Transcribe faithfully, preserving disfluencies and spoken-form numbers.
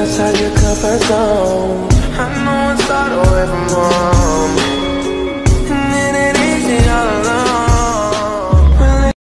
outside your comfort zone. I know it's far away from home.